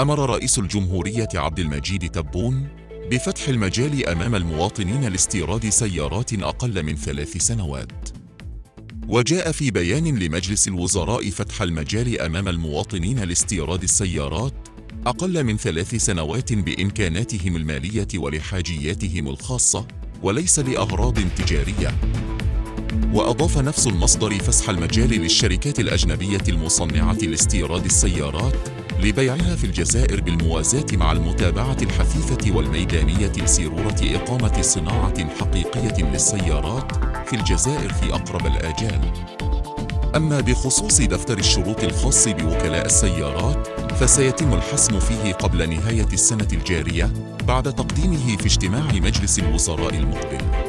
أمر رئيس الجمهورية عبد المجيد تبون بفتح المجال أمام المواطنين لاستيراد سيارات أقل من 3 سنوات. وجاء في بيان لمجلس الوزراء فتح المجال أمام المواطنين لاستيراد السيارات أقل من 3 سنوات بإمكاناتهم المالية ولحاجياتهم الخاصة وليس لأغراض تجارية. وأضاف نفس المصدر فسح المجال للشركات الأجنبية المصنعة لاستيراد السيارات لبيعها في الجزائر بالموازاة مع المتابعة الحثيثة والميدانية لسيرورة إقامة صناعة حقيقية للسيارات في الجزائر في أقرب الآجال. أما بخصوص دفتر الشروط الخاص بوكلاء السيارات فسيتم الحسم فيه قبل نهاية السنة الجارية بعد تقديمه في اجتماع مجلس الوزراء المقبل.